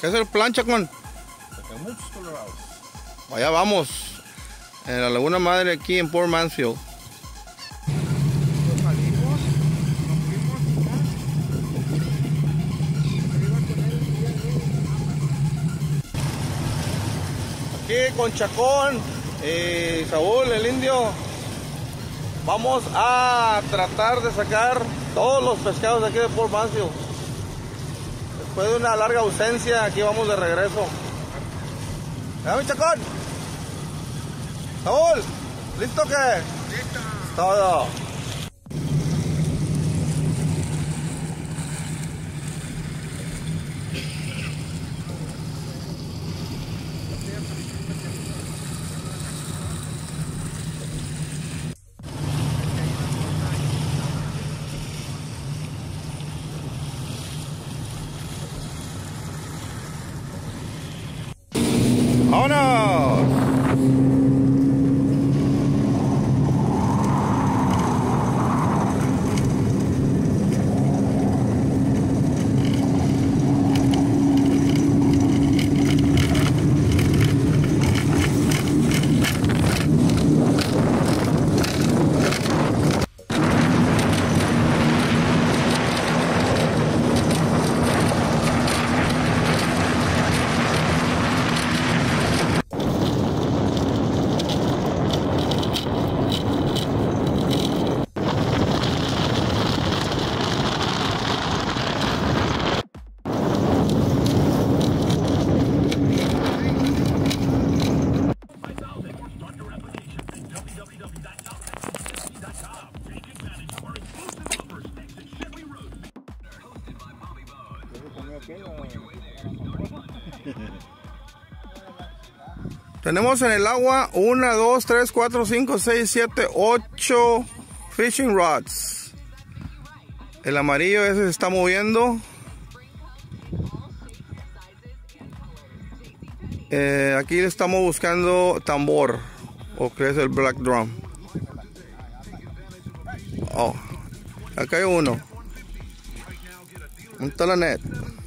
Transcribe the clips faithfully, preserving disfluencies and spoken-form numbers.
¿Qué es el plan, Chacón? Allá vamos, en la Laguna Madre, aquí en Port Mansfield. Aquí con Chacón y Saúl, el indio, vamos a tratar de sacar todos los pescados de aquí de Port Mansfield. Después de una larga ausencia, aquí vamos de regreso. ¿Ya, Chacón? Saúl, ¿listo qué? Listo. Todo. ¡Vámonos! Tenemos en el agua una, dos, tres, cuatro, cinco, seis, siete, ocho fishing rods. El amarillo ese se está moviendo. Eh, aquí le estamos buscando tambor, o que es el black drum. Oh, acá hay uno. ¿Dónde está la net?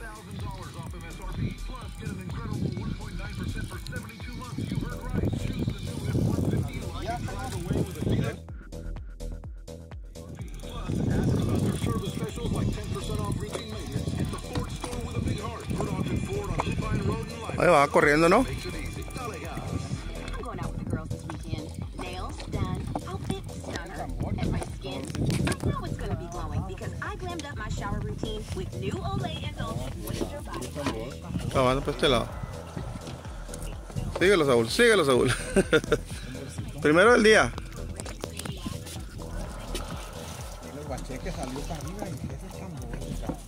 Ahí va corriendo, ¿no? Ah, bueno, pues este lado. Síguelo, Saúl, síguelo, Saúl. Primero del día. Que salió para arriba y ese es tan bonito.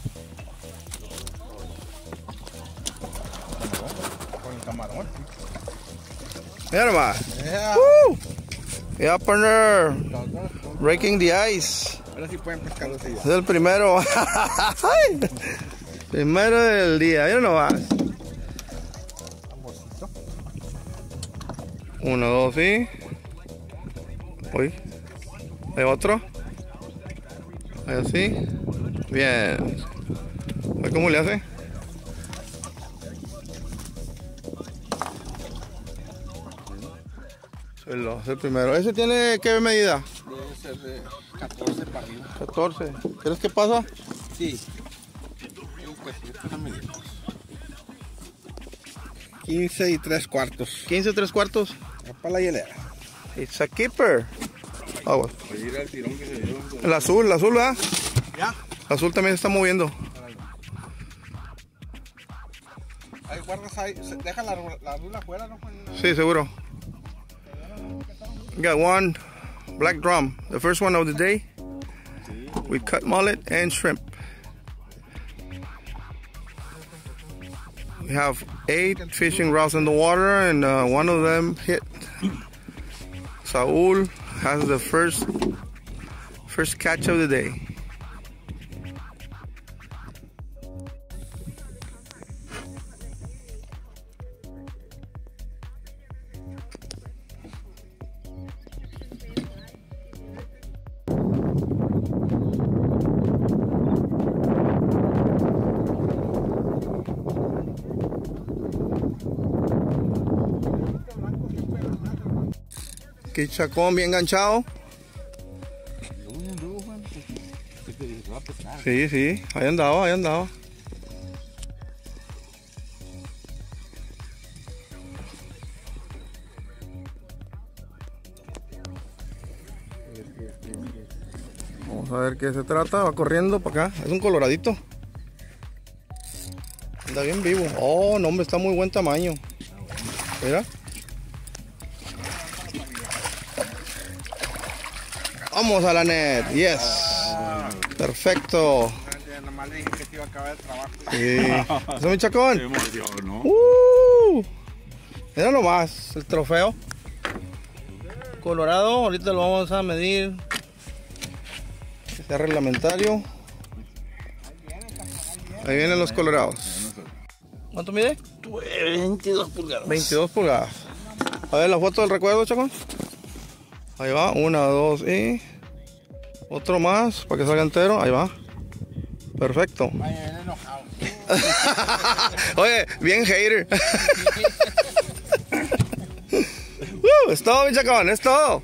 Con el camarón. Mira nomás. Yeah. Woo. Yeah, partner. Breaking the ice. Ahora sí pueden pescar los días. Es el primero. Primero del día. Mira nomás. Amorcito. Uno, dos, sí. Uy. Hay otro. Ahí así. Bien. ¿Cómo le hace? Es el primero. ¿Ese tiene qué medida? Debe ser de catorce para arriba. catorce. ¿Crees que pasa? Sí. quince y tres cuartos. quince y tres cuartos. Para la hielera. It's a keeper. Ah, bueno. El tirón que se dio. El azul, el azul, ¿verdad? Ya. El azul también se está moviendo. Ahí guardas ahí. Deja la, la rula afuera, ¿no? Sí, seguro. Got one black drum, the first one of the day. We cut mullet and shrimp. We have eight fishing rods in the water, and uh, one of them hit. Saúl has the first first catch of the day. Aquí Chacón bien enganchado. Sí, sí, ahí andaba, ahí andaba. Vamos a ver qué se trata, va corriendo para acá, es un coloradito. Anda bien vivo. Oh, no, hombre, está muy buen tamaño. Mira. Vamos a la net, yes. Perfecto. Nomás le dije que se iba a acabar el trabajo. Sí. ¿Eso es mi Chacón? Se emocionó. Uh, mira nomás el trofeo. Colorado, ahorita lo vamos a medir. Que sea reglamentario. Ahí vienen los colorados. ¿Cuánto mide? veintidós pulgadas. veintidós pulgadas. A ver la foto del recuerdo, Chacón. Ahí va, una, dos y... Otro más para que salga entero. Ahí va. Perfecto. Vaya, enojado. Oye, bien hater. uh, es todo, mi Chacón, es todo.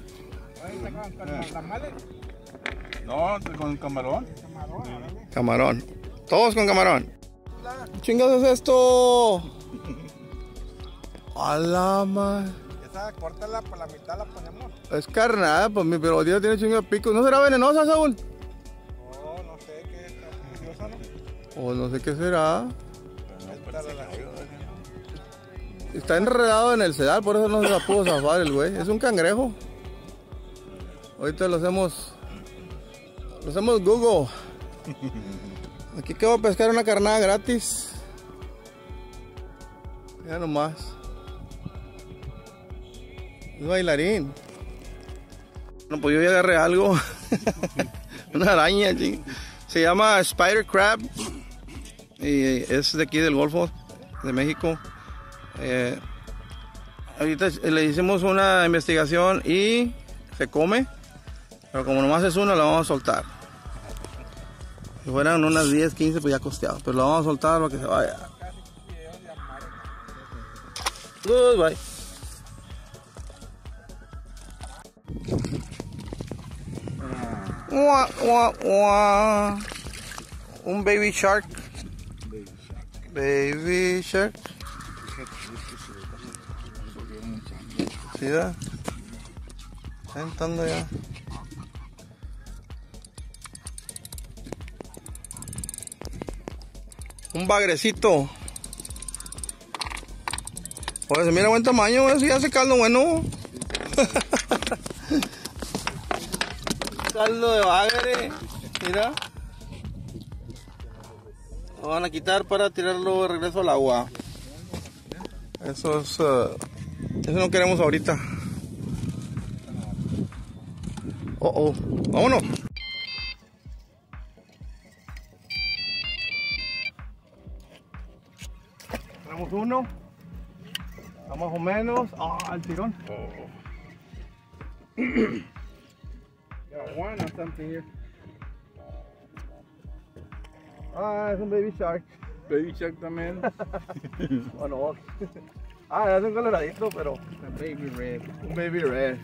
No, con camarón. Camarón. Todos con camarón. ¿Qué chingados es esto? A la madre. Esa, córtala por la mitad, la ponemos. Es carnada, pues mi pero tiene chingo de pico. ¿No será venenosa, Saúl? No, no sé qué es, preciosa, ¿no? O no sé qué será. Está enredado en el sedal, por eso no se la pudo zafar el güey. Es un cangrejo. Ahorita lo hacemos. Lo hacemos Google. Aquí acabo de pescar una carnada gratis. Mira nomás. Es bailarín. No, pues yo ya agarré algo. Una araña, ching. Se llama Spider Crab. Y es de aquí del Golfo de México. Eh, ahorita le hicimos una investigación y se come. Pero como nomás es una, la vamos a soltar. Si fueran unas diez, quince, pues ya costeado. Pero la vamos a soltar para que se vaya. Goodbye. Ua, ua, ua. Un baby shark. Baby shark. ¿Sí da? Está entrando ya. Un bagrecito. Oye, se mira buen tamaño, ese ya hace caldo bueno. Caldo de bagre, mira. Lo van a quitar para tirarlo de regreso al agua. Eso es... Uh, eso no queremos ahorita. Oh, oh. Vámonos. Tenemos uno. Está más o menos. Ah, oh, el tirón. Oh. Got one or something here. Ah, es un baby shark. Baby shark también. Bueno, ah, es un coloradito, pero Un baby red. un baby red.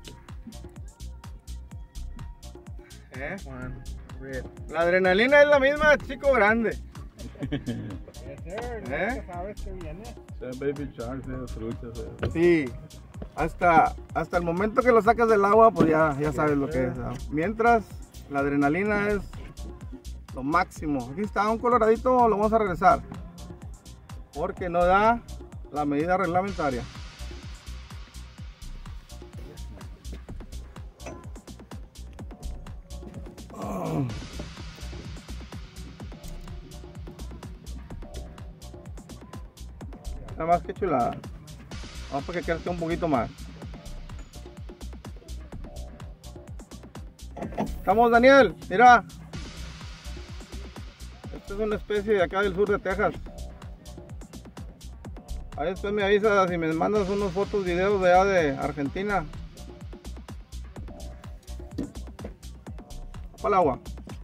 ¿Eh? One red. La adrenalina es la misma, chico grande. Yes, sir. ¿Eh? Sabes que viene. Baby shark, truchas. Sí. Hasta, hasta el momento que lo sacas del agua, pues ya, ya sabes lo que es, ¿no? Mientras, la adrenalina es lo máximo. Aquí está un coloradito, lo vamos a regresar. Porque no da la medida reglamentaria. Oh. Nada más que chulada. Vamos para que crezca un poquito más. Estamos, Daniel, mira. Esta es una especie de acá del sur de Texas. Ahí después me avisas si me mandas unos fotos, videos de allá de Argentina. Para el agua.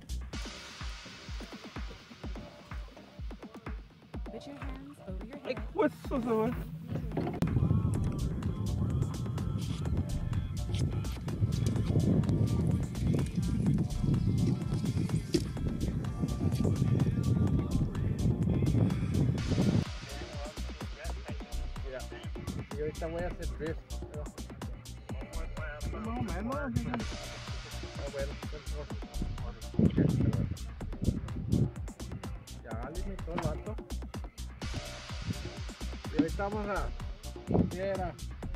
Ay, pues eso, güey. ahorita voy a hacer drift. Pero... más o menos. Ah, bueno, ya limitó el vato. Y ahorita vamos a... ¿qué era?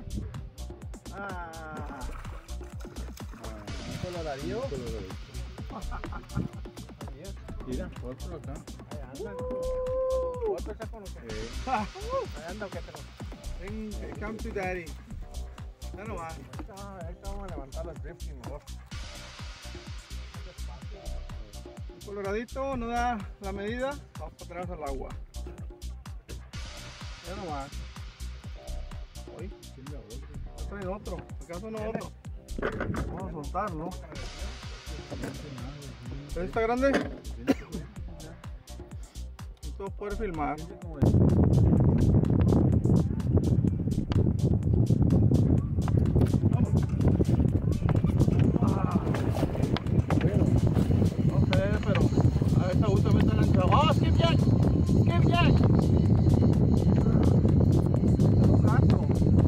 Ah, un coloradillo. Mira, otro acá. Ahí anda. Otro acá con lo que. Ahí anda, ¿qué tenemos? Ven, come to daddy. Ya no va. Ahí vamos a levantar las drifting mejor. El coloradito no da la medida, vamos para atrás al agua. Ya no va. Hoy, trae otro, ¿acaso no otro? Vamos a soltarlo. ¿Está grande? Esto puede filmar. Ah, no sé, pero a esta gusta me están lanzando. ¡Oh, skipjack! ¡Skipjack! Es un gato.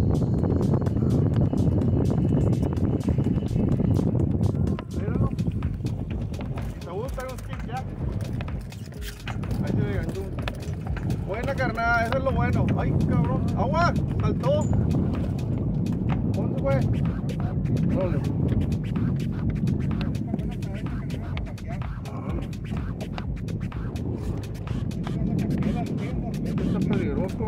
Míralo. ¿Te gusta un skipjack? Ahí se ve tú. Buena carnada, eso es lo bueno. ¡Ay, cabrón! ¡Agua! ¡Saltó! ¿Dónde fue? Dale. Esto está peligroso.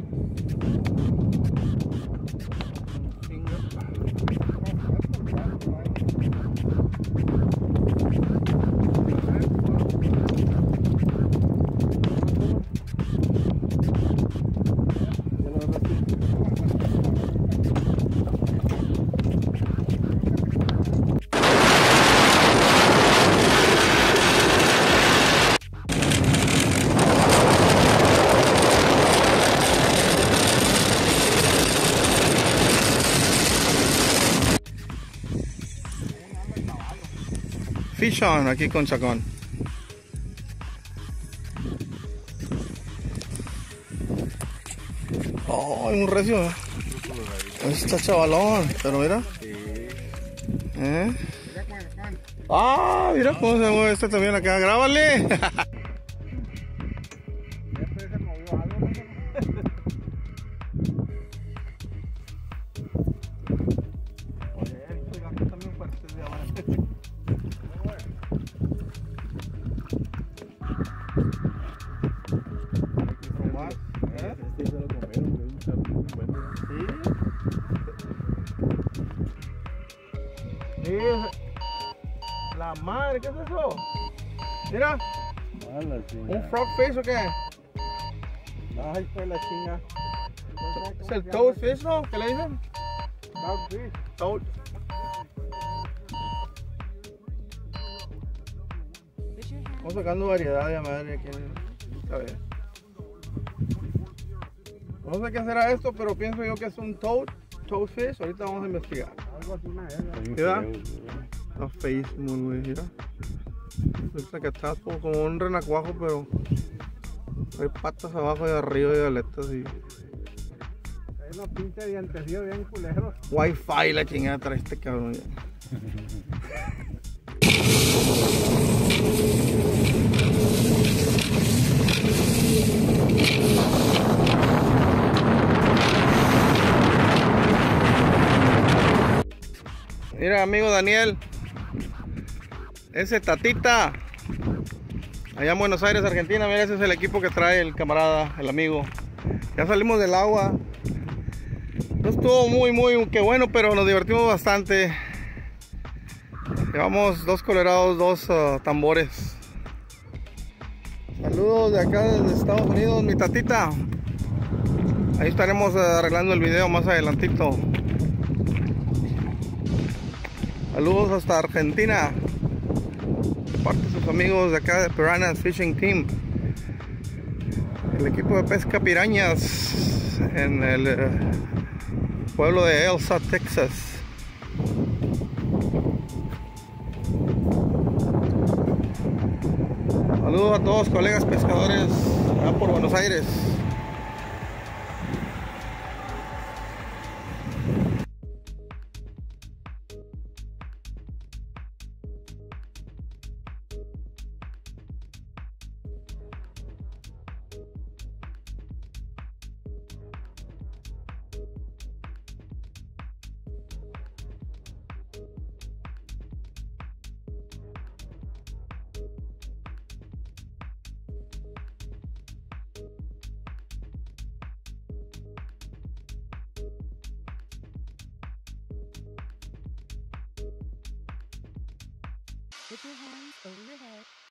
Fish on aquí con Chacón. Oh, un recio. Está chavalón, pero mira. ¿Eh? Ah, mira cómo se mueve este también acá. Grábale. La madre, ¿qué es eso? Mira, ¿un frog fish o qué? Ay, fue la chinga. ¿Es el toad fish, no? ¿Qué le dicen? Toad fish. Toad. Estamos sacando variedad de madre aquí. A ver. No sé qué será esto, pero pienso yo que es un toad, toad fish. Ahorita vamos a investigar. Algo así, mira. Está feísimo, güey, mira. Looks like a tadpole, como un renacuajo, pero hay patas abajo y arriba y aletas y... hay una pinche dientecillo bien culero. Wi-Fi la chingada trae este cabrón ya. Mira, amigo Daniel, ese Tatita, allá en Buenos Aires, Argentina. Mira, ese es el equipo que trae el camarada, el amigo. Ya salimos del agua. No estuvo muy, muy, qué bueno, pero nos divertimos bastante. Llevamos dos colorados, dos uh, tambores. Saludos de acá desde Estados Unidos, mi Tatita. Ahí estaremos uh, arreglando el video más adelantito. Saludos hasta Argentina, parte de sus amigos de acá de Piranhas Fishing Team, el equipo de pesca pirañas en el eh, pueblo de Elsa, Texas. Saludos a todos colegas pescadores allá por Buenos Aires. Put your hands over your head.